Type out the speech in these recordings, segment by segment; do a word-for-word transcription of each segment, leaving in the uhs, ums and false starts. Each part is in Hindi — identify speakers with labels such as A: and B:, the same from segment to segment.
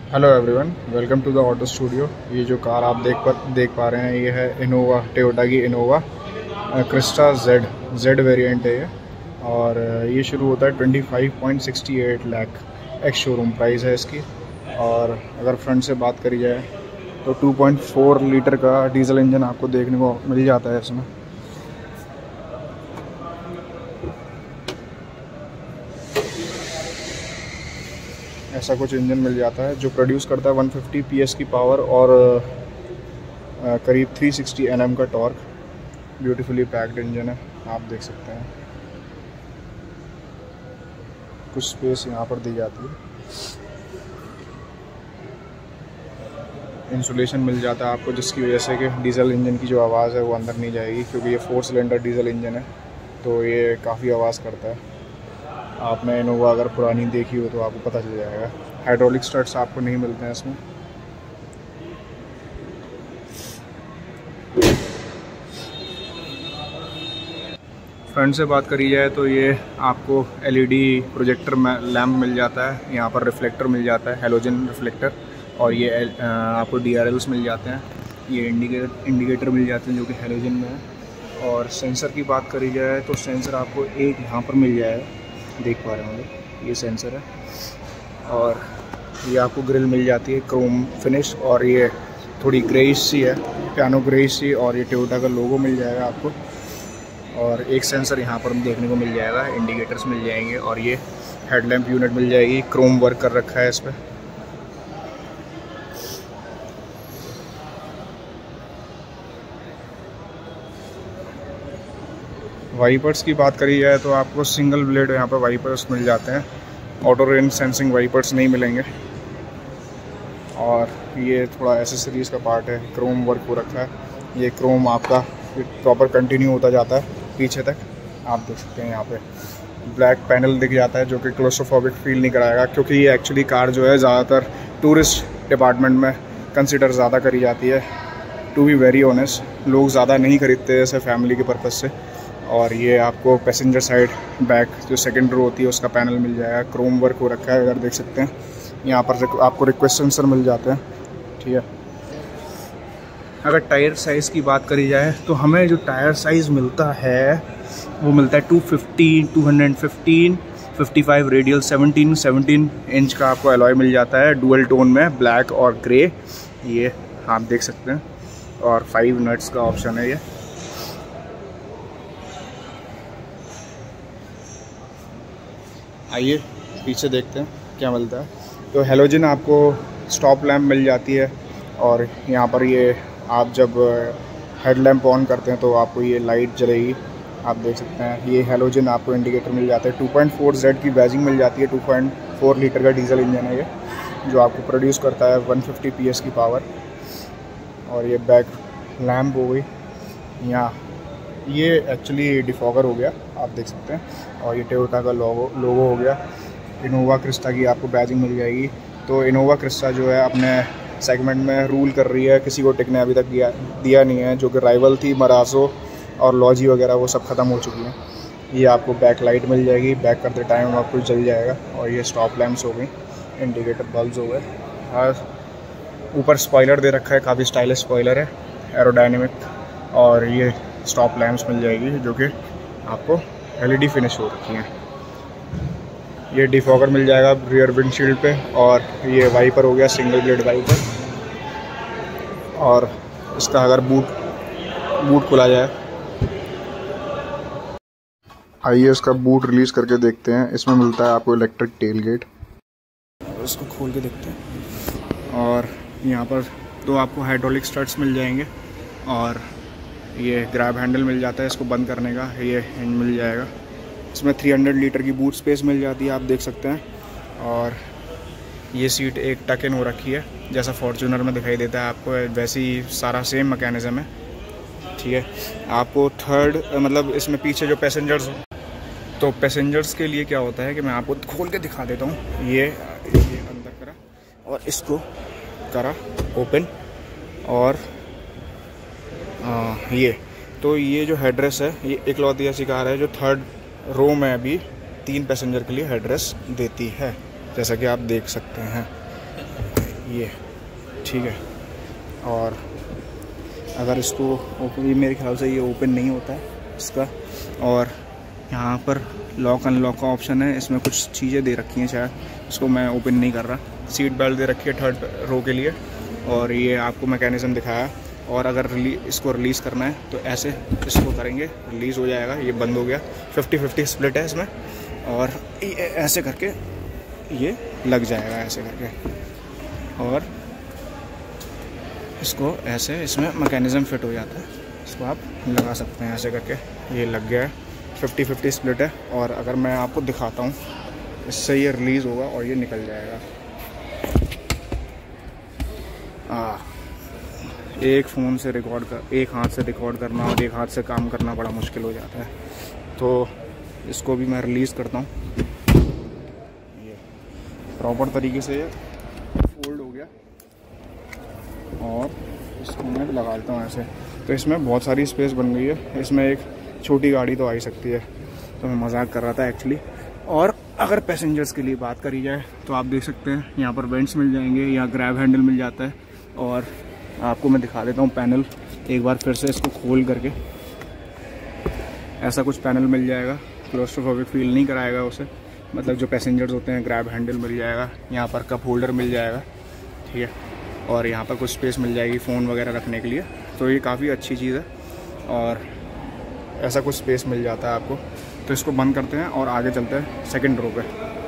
A: Hello everyone, welcome to the auto studio. ये जो कार आप देख पा देख पा रहे हैं ये है इनोवा, टोयोटा की Innova Crysta Z Z variant है ये। और ये शुरू होता है twenty five point sixty eight lakh ex showroom price है इसकी। और अगर फ्रंट से बात करी जाए तो टू पॉइंट फोर लीटर का डीजल इंजन आपको देखने को मिल जाता है इसमें। ऐसा कुछ इंजन मिल जाता है जो प्रोड्यूस करता है वन फिफ्टी पी एस की पावर और आ, करीब थ्री सिक्सटी एन एम का टॉर्क। ब्यूटीफुली पैक्ड इंजन है, आप देख सकते हैं। कुछ स्पेस यहाँ पर दी जाती है। इंसुलेशन मिल जाता है आपको, जिसकी वजह से कि डीजल इंजन की जो आवाज़ है वो अंदर नहीं जाएगी, क्योंकि ये फोर सिलेंडर डीजल इंजन है तो ये काफ़ी आवाज़ करता है। आपने इनोवा अगर पुरानी देखी हो तो आपको पता चल जाएगा। हाइड्रोलिक स्टर्ट्स आपको नहीं मिलते हैं इसमें। फ्रंट से बात करी जाए तो ये आपको एलईडी प्रोजेक्टर लैम्प मिल जाता है, यहाँ पर रिफ्लेक्टर मिल जाता है, हेलोजन रिफ्लेक्टर। और ये आपको डीआरएल्स मिल जाते हैं, ये इंडिकेटर इंडिकेटर मिल जाते हैं जो कि हेलोजन में है। और सेंसर की बात करी जाए तो सेंसर आपको एक यहाँ पर मिल जाएगा, देख पा रहे होंगे, ये सेंसर है। और ये आपको ग्रिल मिल जाती है क्रोम फिनिश, और ये थोड़ी ग्रेइश सी है, पियानो ग्रेइश सी। और ये टोयोटा का लोगो मिल जाएगा आपको। और एक सेंसर यहाँ पर देखने को मिल जाएगा, इंडिकेटर्स मिल जाएंगे। और ये हेडलैम्प यूनिट मिल जाएगी, क्रोम वर्क कर रखा है इस पर। वाइपर्स की बात करी जाए तो आपको सिंगल ब्लेड यहाँ पर वाइपर्स मिल जाते हैं, ऑटो रेन सेंसिंग वाइपर्स नहीं मिलेंगे। और ये थोड़ा एसेसरीज़ का पार्ट है, क्रोम वर्क हो रखा है। ये क्रोम आपका प्रॉपर कंटिन्यू होता जाता है पीछे तक, आप देख सकते हैं। यहाँ पे ब्लैक पैनल दिख जाता है जो कि क्लोस्ट्रोफोबिक फील नहीं कराएगा, क्योंकि ये एक्चुअली कार जो है ज़्यादातर टूरिस्ट डिपार्टमेंट में कंसिडर ज़्यादा करी जाती है। टू बी वेरी ऑनेस्ट, लोग ज़्यादा नहीं खरीदते ऐसे फैमिली के पर्पज़ से। और ये आपको पैसेंजर साइड बैक जो सेकंड रो होती है उसका पैनल मिल जाएगा, क्रोम वर्क हो रखा है, अगर देख सकते हैं। यहाँ पर आपको रिक्वेस्ट सेंसर मिल जाते हैं, ठीक है। अगर टायर साइज़ की बात करी जाए तो हमें जो टायर साइज़ मिलता है वो मिलता है two fifty, two fifteen, fifty five radial, seventeen seventeen inch का आपको एलॉय मिल जाता है, डुअल टोन में, ब्लैक और ग्रे, ये आप देख सकते हैं। और फाइव नट्स का ऑप्शन है ये। आइए पीछे देखते हैं क्या मिलता है। तो हेलोजन आपको स्टॉप लैम्प मिल जाती है। और यहाँ पर ये आप जब हेडलैम्प ऑन करते हैं तो आपको ये लाइट जलेगी, आप देख सकते हैं। ये हेलोजन आपको इंडिकेटर मिल जाता है। टू पॉइंट फोर जेड की बैजिंग मिल जाती है। टू पॉइंट फोर लीटर का डीजल इंजन है ये, जो आपको प्रोड्यूस करता है वन फिफ्टी पी एस की पावर। और ये बैक लैम्प हो गई, यहाँ ये एक्चुअली डिफॉगर हो गया, आप देख सकते हैं। और ये टोयोटा का लोगो लोगो हो गया। इनोवा क्रिस्टा की आपको बैजिंग मिल जाएगी। तो इनोवा क्रिस्टा जो है अपने सेगमेंट में रूल कर रही है, किसी को टिक ने अभी तक दिया दिया नहीं है। जो कि राइवल थी मरासो और लॉजी वगैरह, वो सब ख़त्म हो चुकी हैं। ये आपको बैक लाइट मिल जाएगी, बैक करते टाइम आपको जल जाएगा। और ये स्टॉप लैम्प्स हो गई, इंडिकेटर बल्ब्स हो गए। और ऊपर स्पॉइलर दे रखा है, काफ़ी स्टाइलिश स्पॉइलर है, एरोडायनेमिक। और ये स्टॉप लैम्प्स मिल जाएगी जो कि आपको एलईडी फिनिश हो रखी हैं। ये डिफॉगर मिल जाएगा रियर विंडशील्ड पे। और ये वाइपर हो गया, सिंगल ब्लेड वाइपर। और इसका अगर बूट बूट खुला जाए, आइए इसका बूट रिलीज़ करके देखते हैं। इसमें मिलता है आपको इलेक्ट्रिक टेल गेट, इसको खोल के देखते हैं। और यहाँ पर तो आपको हाइड्रोलिक स्टर्ट्स मिल जाएंगे। और ये ग्रैब हैंडल मिल जाता है इसको बंद करने का, ये हिंज मिल जाएगा। इसमें थ्री हंड्रेड लीटर की बूट स्पेस मिल जाती है, आप देख सकते हैं। और ये सीट एक टक इन हो रखी है, जैसा फॉर्च्यूनर में दिखाई देता है आपको, वैसे ही सारा सेम मैकेनिज़्म है, ठीक है। आपको थर्ड मतलब इसमें पीछे जो पैसेंजर्स, तो पैसेंजर्स के लिए क्या होता है कि मैं आपको खोल के दिखा देता हूँ। ये ये अंदर करा और इसको करा ओपन। और आ, ये तो ये जो हेडरेस्ट है, ये इकलौती ऐसी कार है जो थर्ड रो में अभी तीन पैसेंजर के लिए हेडरेस्ट देती है, जैसा कि आप देख सकते हैं। ये ठीक है। और अगर इसको ओपन, ये मेरे ख्याल से ये ओपन नहीं होता है इसका। और यहाँ पर लॉक अनलॉक का ऑप्शन है, इसमें कुछ चीज़ें दे रखी हैं शायद, इसको मैं ओपन नहीं कर रहा। सीट बेल्ट दे रखी है थर्ड रो के लिए, और ये आपको मैकेनिज़्म दिखाया। और अगर रिली इसको रिलीज़ करना है तो ऐसे इसको करेंगे, रिलीज़ हो जाएगा। ये बंद हो गया, फिफ्टी फिफ्टी स्प्लिट है इसमें। और ये ऐसे करके ये लग जाएगा, ऐसे करके। और इसको ऐसे इसमें मैकेनिज़्म फिट हो जाता है, इसको आप लगा सकते हैं ऐसे करके। ये लग गया है, फिफ्टी फिफ्टी स्प्लिट है। और अगर मैं आपको दिखाता हूँ, इससे ये रिलीज़ होगा और ये निकल जाएगा। आ, एक फ़ोन से रिकॉर्ड कर, एक हाथ से रिकॉर्ड करना और एक हाथ से काम करना बड़ा मुश्किल हो जाता है। तो इसको भी मैं रिलीज़ करता हूँ। ये प्रॉपर तरीके से ये फोल्ड हो गया और इसको मैं लगा देता हूँ ऐसे। तो इसमें बहुत सारी स्पेस बन गई है। इसमें एक छोटी गाड़ी तो आ ही सकती है, तो मैं मजाक कर रहा था एक्चुअली। और अगर पैसेंजर्स के लिए बात करी जाए तो आप देख सकते हैं यहाँ पर वेंट्स मिल जाएंगे, यहाँ ग्रैब हैंडल मिल जाता है। और आपको मैं दिखा देता हूँ पैनल एक बार फिर से, इसको खोल करके ऐसा कुछ पैनल मिल जाएगा। क्लोस्ट्रोफोबिक फील नहीं कराएगा उसे, मतलब जो पैसेंजर्स होते हैं। ग्रैब हैंडल मिल जाएगा, यहाँ पर कप होल्डर मिल जाएगा, ठीक है। और यहाँ पर कुछ स्पेस मिल जाएगी फ़ोन वगैरह रखने के लिए, तो ये काफ़ी अच्छी चीज़ है। और ऐसा कुछ स्पेस मिल जाता है आपको। तो इसको बंद करते हैं और आगे चलते हैं सेकंड रो पे।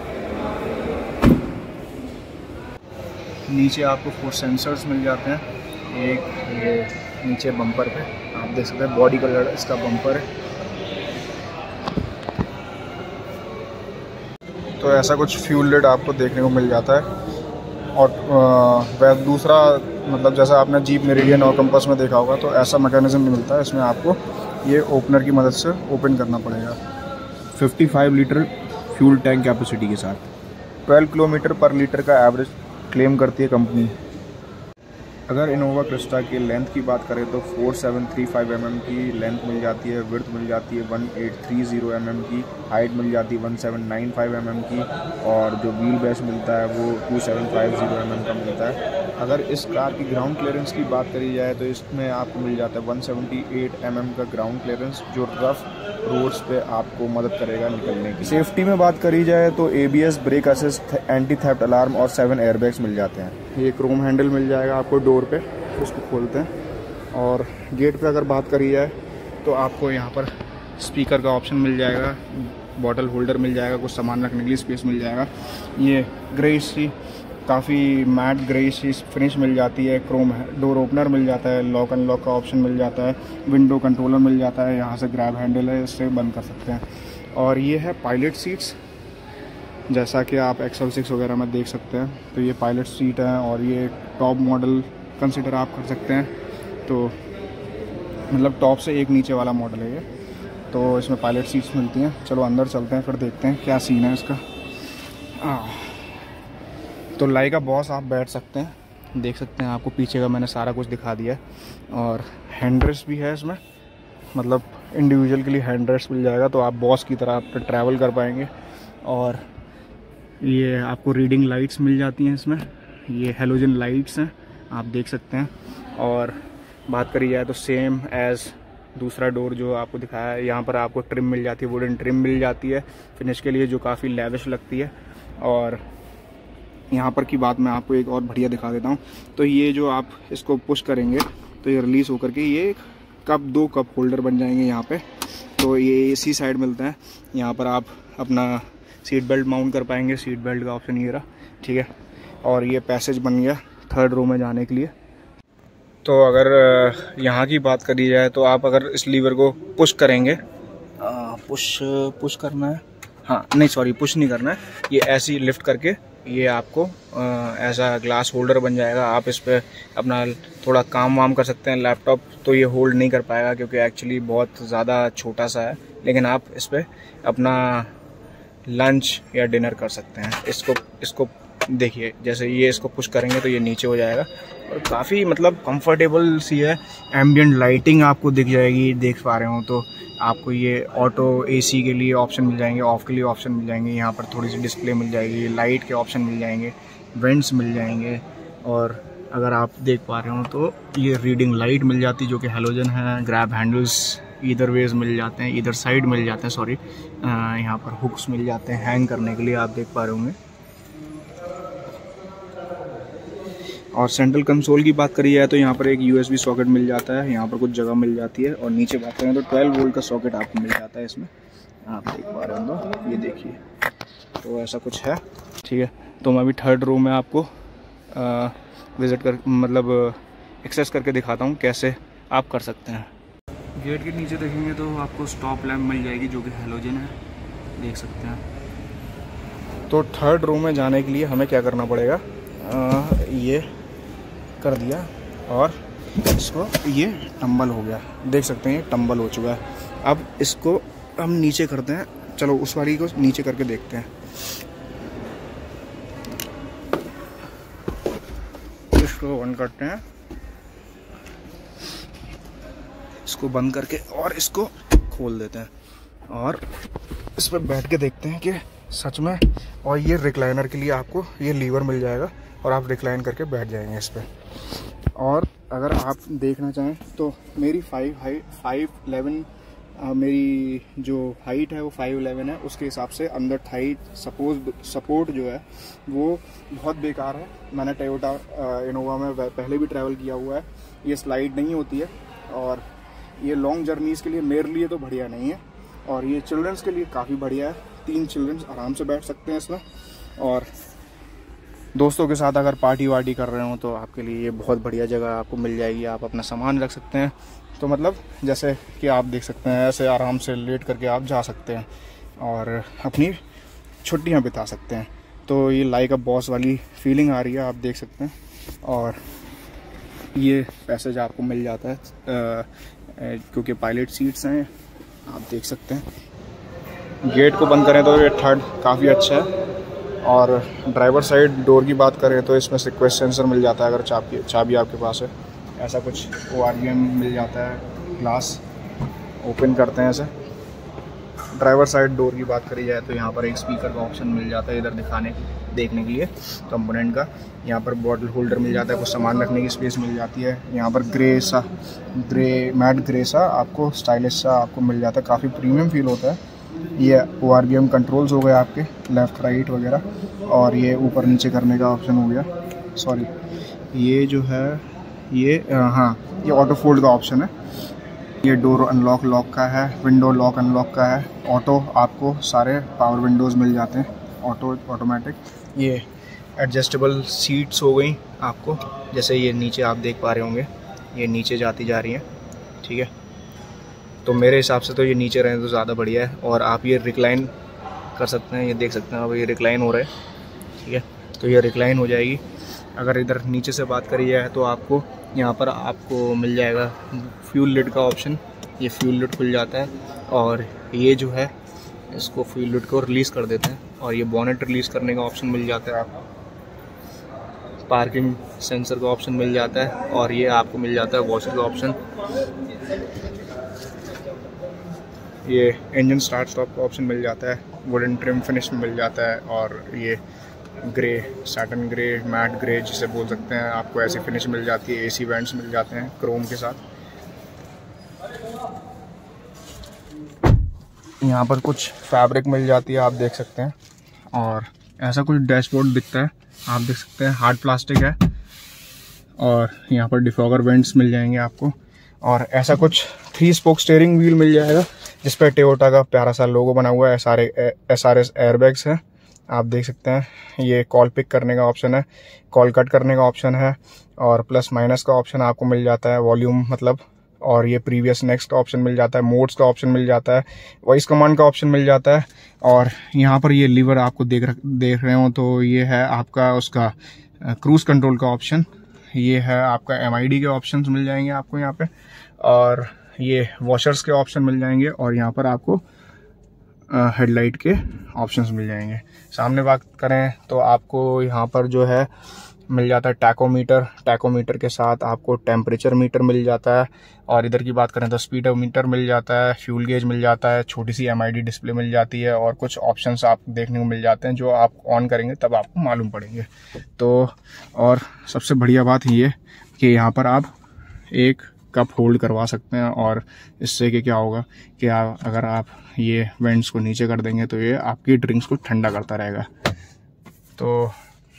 A: नीचे आपको फोर सेंसर्स मिल जाते हैं। एक ये नीचे बम्पर पे आप देख सकते हैं, बॉडी कलर इसका बम्पर है। तो ऐसा कुछ फ्यूल लिड आपको देखने को मिल जाता है। और वह दूसरा, मतलब जैसा आपने जीप मेरिडियन और कंपास में देखा होगा, तो ऐसा मैकेनिज्म नहीं मिलता है। इसमें आपको ये ओपनर की मदद से ओपन करना पड़ेगा।
B: पचपन लीटर फ्यूल टैंक कैपेसिटी के साथ
A: ट्वेल्व किलोमीटर पर लीटर का एवरेज क्लेम करती है कंपनी। अगर इनोवा क्रिस्टा की लेंथ की बात करें तो four seven three five M M की लेंथ मिल जाती है, विड्थ मिल जाती है one eight three zero M M की, हाइट मिल जाती है one seven nine five M M की, और जो व्हील बेस मिलता है वो two seven five zero M M का मिलता है। अगर इस कार की ग्राउंड क्लियरेंस की बात करी जाए तो इसमें आपको मिल जाता है one seventy eight M M का ग्राउंड क्लियरेंस, जो रफ रोड्स पे आपको मदद करेगा निकलने की। सेफ्टी में बात करी जाए तो A B S, brake assist, anti theft alarm और सेवन एयरबैग्स मिल जाते हैं। ये क्रोम हैंडल मिल जाएगा आपको डोर पे, उसको खोलते हैं। और गेट पे अगर बात करी जाए तो आपको यहाँ पर स्पीकर का ऑप्शन मिल जाएगा, बॉटल होल्डर मिल जाएगा, कुछ सामान रखने के लिए स्पेस मिल जाएगा। ये ग्रेइश सी, काफ़ी मैट ग्रेइश सी फिनिश मिल जाती है। क्रोम डोर ओपनर मिल जाता है, लॉक अनलॉक का ऑप्शन मिल जाता है, विंडो कंट्रोलर मिल जाता है, यहाँ से ग्रैब हैंडल है, इससे बंद कर सकते हैं। और ये है पायलट सीट्स, जैसा कि आप एक्सल सिक्स वगैरह में देख सकते हैं। तो ये पायलट सीट है और ये टॉप मॉडल कंसिडर आप कर सकते हैं। तो मतलब टॉप से एक नीचे वाला मॉडल है ये। तो इसमें पायलट सीट्स मिलती हैं। चलो अंदर चलते हैं, फिर देखते हैं क्या सीन है इसका। आ, तो लाइका बॉस आप बैठ सकते हैं, देख सकते हैं। आपको पीछे का मैंने सारा कुछ दिखा दिया है। और हैंड रेस्ट भी है इसमें, मतलब इंडिविजुअल के लिए हैंड रेस्ट मिल जाएगा, तो आप बॉस की तरह आप ट्रैवल कर पाएंगे। और ये आपको रीडिंग लाइट्स मिल जाती हैं इसमें, ये हेलोजन लाइट्स हैं, आप देख सकते हैं। और बात करी जाए तो सेम एज़ दूसरा डोर जो आपको दिखाया है, यहाँ पर आपको ट्रिम मिल जाती है, वुडन ट्रिम मिल जाती है फिनिश के लिए, जो काफ़ी लैविश लगती है। और यहाँ पर की बात मैं आपको एक और बढ़िया दिखा देता हूँ। तो ये जो आप इसको पुश करेंगे तो ये रिलीज़ होकर के ये कप दो कप होल्डर बन जाएंगे यहाँ पे। तो ये इसी साइड मिलता है, यहाँ पर आप अपना सीट बेल्ट माउंट कर पाएंगे। सीट बेल्ट का ऑप्शन ये रहा, ठीक है। और ये पैसेज बन गया थर्ड रो में जाने के लिए। तो अगर यहाँ की बात करी जाए तो आप अगर इस लीवर को पुश करेंगे, आ, पुश पुश करना है, हाँ नहीं सॉरी पुश नहीं करना है, ये ऐसी लिफ्ट करके ये आपको ऐसा ग्लास होल्डर बन जाएगा। आप इस पर अपना थोड़ा काम वाम कर सकते हैं। लैपटॉप तो ये होल्ड नहीं कर पाएगा क्योंकि एक्चुअली बहुत ज़्यादा छोटा सा है, लेकिन आप इस पर अपना लंच या डिनर कर सकते हैं। इसको इसको देखिए, जैसे ये इसको पुश करेंगे तो ये नीचे हो जाएगा और काफ़ी मतलब कंफर्टेबल सी है। एम्बियंट लाइटिंग आपको दिख जाएगी, देख पा रहे हो तो आपको ये ऑटो एसी के लिए ऑप्शन मिल जाएंगे, ऑफ के लिए ऑप्शन मिल जाएंगे। यहाँ पर थोड़ी सी डिस्प्ले मिल जाएगी, लाइट के ऑप्शन मिल जाएंगे, वेंट्स मिल जाएंगे, और अगर आप देख पा रहे हो तो ये रीडिंग लाइट मिल जाती है जो कि हेलोजन है। ग्रैब हैंडल्स इधर वेज मिल जाते हैं, इधर साइड मिल जाते हैं, सॉरी यहाँ पर हुक्स मिल जाते हैं हैंग करने के लिए, आप देख पा रहे होंगे। और सेंट्रल कंसोल की बात करी जाए तो यहाँ पर एक यूएसबी सॉकेट मिल जाता है, यहाँ पर कुछ जगह मिल जाती है। और नीचे बात करें तो ट्वेल्व वोल्ट का सॉकेट आपको मिल जाता है इसमें, आप देख पा रहे हो तो ये देखिए, तो ऐसा कुछ है। ठीक है, तो मैं अभी थर्ड रो में आपको आ, विज़िट कर मतलब एक्सेस करके दिखाता हूँ कैसे आप कर सकते हैं। गेट के नीचे देखेंगे तो आपको स्टॉप लैम्प मिल जाएगी जो कि हेलोजन है, देख सकते हैं। तो थर्ड रो में जाने के लिए हमें क्या करना पड़ेगा, आ, ये कर दिया और इसको, ये टंबल हो गया, देख सकते हैं ये टंबल हो चुका है। अब इसको हम नीचे करते हैं, चलो उस वाली को नीचे करके देखते हैं। इसको बंद करते हैं, इसको बंद करके और इसको खोल देते हैं और इस पर बैठ के देखते हैं कि सच में। और ये रिक्लाइनर के लिए आपको ये लीवर मिल जाएगा और आप रिक्लाइन करके बैठ जाएंगे इस पर। और अगर आप देखना चाहें तो मेरी फाइव हाई फाइव इलेवन मेरी जो हाइट है वो फाइव इलेवन है, उसके हिसाब से अंदर थाई सपोज सपोर्ट जो है वो बहुत बेकार है। मैंने टोयोटा इनोवा में पहले भी ट्रैवल किया हुआ है, ये स्लाइड नहीं होती है और ये लॉन्ग जर्नीज़ के लिए मेरे लिए तो बढ़िया नहीं है। और ये चिल्ड्रंस के लिए काफ़ी बढ़िया है, तीन चिल्ड्रंस आराम से बैठ सकते हैं इसमें। और दोस्तों के साथ अगर पार्टी वार्टी कर रहे हो तो आपके लिए ये बहुत बढ़िया जगह आपको मिल जाएगी, आप अपना सामान रख सकते हैं। तो मतलब जैसे कि आप देख सकते हैं ऐसे आराम से लेट करके आप जा सकते हैं और अपनी छुट्टियां बिता सकते हैं। तो ये लाइक अ बॉस वाली फीलिंग आ रही है, आप देख सकते हैं। और ये पैसेज आपको मिल जाता है आ, क्योंकि पायलट सीट्स हैं, आप देख सकते हैं। गेट को बंद करें तो ये थर्ड काफ़ी अच्छा है। और ड्राइवर साइड डोर की बात करें तो इसमें सिक्वेस्ट सेंसर मिल जाता है अगर चाबी चाबी आपके पास है। ऐसा कुछ ओ आर वी एम मिल जाता है, ग्लास ओपन करते हैं ऐसे। ड्राइवर साइड डोर की बात करी जाए तो यहाँ पर एक स्पीकर का ऑप्शन मिल जाता है इधर दिखाने देखने के लिए कंपोनेंट का। यहाँ पर बॉटल होल्डर मिल जाता है, कुछ सामान रखने की स्पेस मिल जाती है। यहाँ पर ग्रे सा ग्रे मैट ग्रे सा आपको स्टाइलिश सा आपको मिल जाता है, काफ़ी प्रीमियम फील होता है। ये O R V M controls हो गए आपके लेफ़्ट राइट वगैरह। और ये ऊपर नीचे करने का ऑप्शन हो गया, सॉरी ये जो है ये हाँ ये ऑटो फोल्ड का ऑप्शन है। ये डोर अनलॉक लॉक का है, विंडो लॉक अनलॉक का है, ऑटो आपको सारे पावर विंडोज़ मिल जाते हैं, ऑटो ऑटोमेटिक। ये एडजस्टेबल सीट्स हो गई आपको, जैसे ये नीचे आप देख पा रहे होंगे ये नीचे जाती जा रही हैं, ठीक है। तो मेरे हिसाब से तो ये नीचे रहें तो ज़्यादा बढ़िया है। और आप ये रिक्लाइन कर सकते हैं, ये देख सकते हैं अब ये रिक्लाइन हो रहा है, ठीक है। तो ये रिक्लाइन हो जाएगी। अगर इधर नीचे से बात करी जाए तो आपको यहाँ पर आपको मिल जाएगा फ्यूल लिड का ऑप्शन, ये फ्यूल लिड खुल जाता है। और ये जो है इसको फ्यूल लिड को रिलीज़ कर देते हैं और ये बॉनेट रिलीज़ करने का ऑप्शन मिल जाता है आपको। पार्किंग सेंसर का ऑप्शन मिल जाता है और ये आपको मिल जाता है वॉशर का ऑप्शन। ये इंजन स्टार्ट स्टॉप का ऑप्शन मिल जाता है, वुडन ट्रिम फिनिश मिल जाता है। और ये grey satin grey matte grey जिसे बोल सकते हैं, आपको ऐसी फिनिश मिल जाती है। एसी वेंट्स मिल जाते हैं क्रोम के साथ। यहाँ पर कुछ फैब्रिक मिल जाती है, आप देख सकते हैं। और ऐसा कुछ डैशबोर्ड दिखता है, आप देख सकते हैं, हार्ड प्लास्टिक है। और यहाँ पर डिफॉगर वेंट्स मिल जाएंगे आपको। और ऐसा कुछ थ्री स्पोक स्टीयरिंग व्हील मिल जाएगा जिस पर टोयोटा का प्यारा सा लोगो बना हुआ है। S R S R S airbags हैं, आप देख सकते हैं। ये कॉल पिक करने का ऑप्शन है, कॉल कट करने का ऑप्शन है और प्लस माइनस का ऑप्शन आपको मिल जाता है, वॉल्यूम मतलब। और ये प्रीवियस नेक्स्ट का ऑप्शन मिल जाता है, मोड्स का ऑप्शन मिल जाता है, वॉइस कमांड का ऑप्शन मिल जाता है। और यहाँ पर ये लीवर आपको देख देख रहे हो तो ये है आपका उसका क्रूज कंट्रोल का ऑप्शन। ये है आपका एम आई डी के ऑप्शन मिल जाएंगे आपको यहाँ पे। और ये वॉशर्स के ऑप्शन मिल जाएंगे और यहाँ पर आपको हेडलाइट के ऑप्शंस मिल जाएंगे। सामने बात करें तो आपको यहाँ पर जो है मिल जाता है टैकोमीटर, टैकोमीटर के साथ आपको टेम्परेचर मीटर मिल जाता है, और इधर की बात करें तो स्पीडोमीटर मिल जाता है, फ्यूल गेज मिल जाता है, छोटी सी एम आई डी डिस्प्ले मिल जाती है, और कुछ ऑप्शंस आपको देखने को मिल जाते हैं जो आप ऑन करेंगे तब आपको मालूम पड़ेंगे। तो और सबसे बढ़िया बात ये कि यहाँ पर आप एक कप होल्ड करवा सकते हैं, और इससे कि क्या होगा कि आप अगर आप ये वेंट्स को नीचे कर देंगे तो ये आपकी ड्रिंक्स को ठंडा करता रहेगा। तो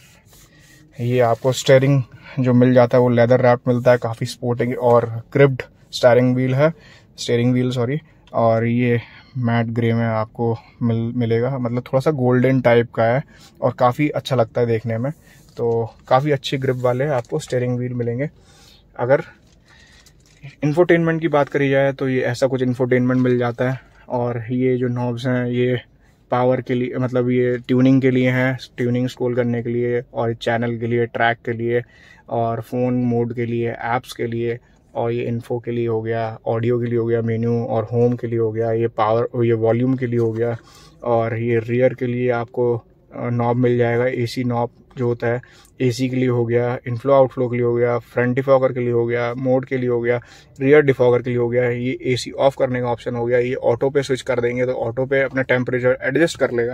A: ये आपको स्टीयरिंग जो मिल जाता है वो लेदर रैप मिलता है, काफ़ी स्पोर्टिंग और क्रिप्ड स्टीयरिंग व्हील है, स्टीयरिंग व्हील सॉरी, और ये मैट ग्रे में आपको मिल मिलेगा, मतलब थोड़ा सा गोल्डन टाइप का है और काफ़ी अच्छा लगता है देखने में। तो काफ़ी अच्छी ग्रिप वाले आपको स्टीयरिंग व्हील मिलेंगे। अगर इंफोटेनमेंट की बात करी जाए तो ये ऐसा कुछ इंफोटेनमेंट मिल जाता है, और ये जो नॉब्स हैं ये पावर के लिए, मतलब ये ट्यूनिंग के लिए हैं, ट्यूनिंग स्क्रॉल करने के लिए, और चैनल के लिए, ट्रैक के लिए, और फ़ोन मोड के लिए, ऐप्स के लिए, और ये इन्फो के लिए हो गया, ऑडियो के लिए हो गया, मेन्यू और होम के लिए हो गया, ये पावर ये वॉल्यूम के लिए हो गया, और ये रियर के लिए आपको नॉब मिल जाएगा, एसी नॉब जो होता है एसी के लिए हो गया, इनफ्लो आउटफ्लो के लिए हो गया, फ्रंट डिफॉगर के लिए हो गया, मोड के लिए हो गया, रियर डिफॉगर के लिए हो गया, ये एसी ऑफ करने का ऑप्शन हो गया, ये ऑटो पे स्विच कर देंगे तो ऑटो पे अपना टेम्परेचर एडजस्ट कर लेगा।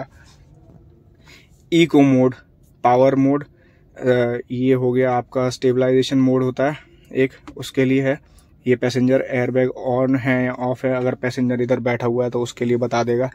A: इको मोड, पावर मोड, ये हो गया आपका स्टेबलाइजेशन मोड होता है एक, उसके लिए है। ये पैसेंजर एयरबैग ऑन है या ऑफ है, अगर पैसेंजर इधर बैठा हुआ है तो उसके लिए बता देगा।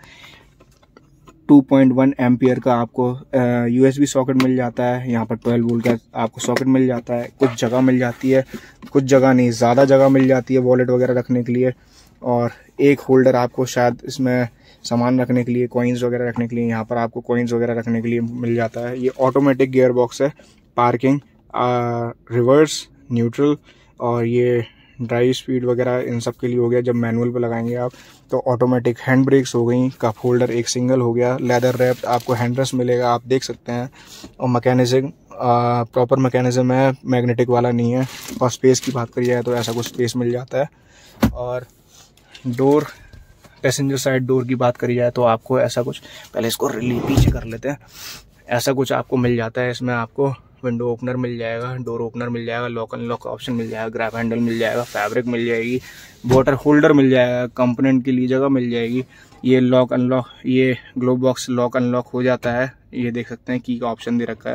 A: टू पॉइंट वन एम्पियर का आपको यूएसबी सॉकेट मिल जाता है, यहाँ पर ट्वेल्व वोल्ट का आपको सॉकेट मिल जाता है, कुछ जगह मिल जाती है, कुछ जगह नहीं, ज़्यादा जगह मिल जाती है वॉलेट वगैरह रखने के लिए, और एक होल्डर आपको शायद इसमें सामान रखने के लिए, कॉइन्स वगैरह रखने के लिए, यहाँ पर आपको कॉइन्स वगैरह रखने के लिए मिल जाता है। ये ऑटोमेटिक गियर बॉक्स है, पार्किंग, रिवर्स, न्यूट्रल, और ये ड्राइव स्पीड वगैरह इन सब के लिए हो गया। जब मैनुअल पे लगाएंगे आप तो ऑटोमेटिक हैंड ब्रेक्स हो गई, कप होल्डर एक सिंगल हो गया, लेदर रैप्ड आपको हैंडरेस्ट मिलेगा, आप देख सकते हैं, और मैकेनिज्म प्रॉपर मैकेनिज्म है, मैग्नेटिक वाला नहीं है। और स्पेस की बात करी जाए तो ऐसा कुछ स्पेस मिल जाता है। और डोर, पैसेंजर साइड डोर की बात करी जाए तो आपको ऐसा कुछ, पहले इसको रिलीव पीछे कर लेते हैं, ऐसा कुछ आपको मिल जाता है। इसमें आपको विंडो ओपनर मिल जाएगा, डोर ओपनर मिल जाएगा, लॉक अनलॉक ऑप्शन मिल जाएगा, ग्रैब हैंडल मिल जाएगा, फैब्रिक मिल जाएगी, वाटर होल्डर मिल जाएगा, कंपोनेंट के लिए जगह मिल जाएगी। ये लॉक अनलॉक, ये ग्लोब बॉक्स लॉक अनलॉक हो जाता है, ये देख सकते हैं की का ऑप्शन दे रखा है।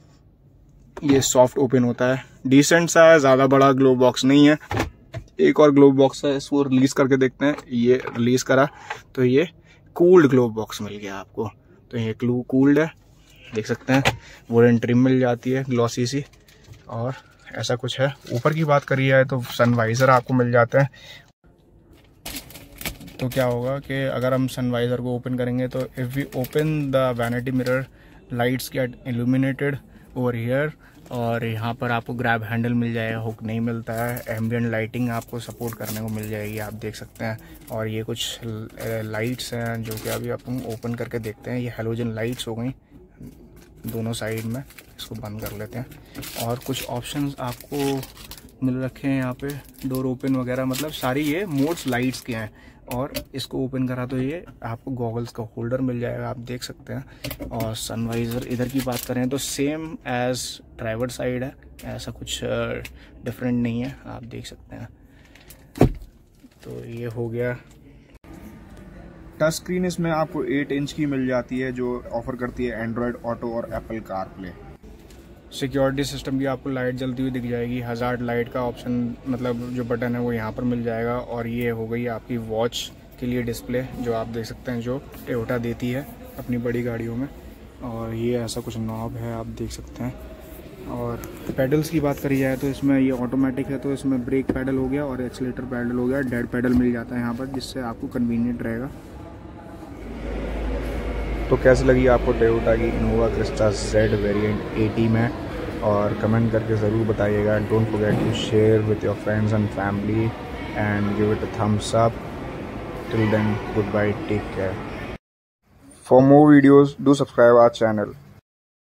A: ये सॉफ्ट ओपन होता है, डिसेंट सा है, ज़्यादा बड़ा ग्लोब बॉक्स नहीं है। एक और ग्लोब बॉक्स है, इसको रिलीज करके देखते हैं। ये रिलीज करा तो ये कूल्ड ग्लोब बॉक्स मिल गया आपको, तो ये क्लू कूल्ड है, देख सकते हैं। वुडन ट्रिम मिल जाती है ग्लॉसी सी, और ऐसा कुछ है। ऊपर की बात करी जाए तो सनवाइज़र आपको मिल जाता है। तो क्या होगा कि अगर हम सनवाइज़र को ओपन करेंगे तो if we open the vanity mirror, lights get illuminated over here, और यहाँ पर आपको ग्रैब हैंडल मिल जाएगा, हुक नहीं मिलता है। एम्बिएंट लाइटिंग आपको सपोर्ट करने को मिल जाएगी, आप देख सकते हैं। और ये कुछ लाइट्स हैं जो कि अभी अपन ओपन करके देखते हैं। ये हेलोजन लाइट्स हो गई दोनों साइड में, इसको बंद कर लेते हैं। और कुछ ऑप्शंस आपको मिल रखे हैं यहाँ पे, डोर ओपन वगैरह, मतलब सारी ये मोड्स लाइट्स के हैं। और इसको ओपन करा तो ये आपको गॉगल्स का होल्डर मिल जाएगा, आप देख सकते हैं। और सनवाइज़र इधर की बात करें तो सेम एज ड्राइवर साइड है, ऐसा कुछ डिफरेंट नहीं है, आप देख सकते हैं। तो ये हो गया। टच स्क्रीन इसमें आपको एट इंच की मिल जाती है, जो ऑफर करती है एंड्रॉयड ऑटो और एप्पल कारप्ले। सिक्योरिटी सिस्टम की आपको लाइट जलती हुई दिख जाएगी, हज़ार्ड लाइट का ऑप्शन, मतलब जो बटन है वो यहाँ पर मिल जाएगा। और ये हो गई आपकी वॉच के लिए डिस्प्ले, जो आप देख सकते हैं जो टोयोटा देती है अपनी बड़ी गाड़ियों में। और ये ऐसा कुछ नॉब है, आप देख सकते हैं। और पेडल्स की बात करी जाए तो इसमें ये ऑटोमेटिक है, तो इसमें ब्रेक पैडल हो गया और एक्सीलेटर पैडल हो गया, डेड पैडल मिल जाता है यहाँ पर, जिससे आपको कन्वीनियंट रहेगा। तो कैसी लगी आपको टोयोटा की Innova Crysta Z variant AT में, और कमेंट करके ज़रूर बताइएगा। Don't forget to share with your friends and family and give it a thumbs up. Till then, goodbye, take care. For more videos do subscribe our channel.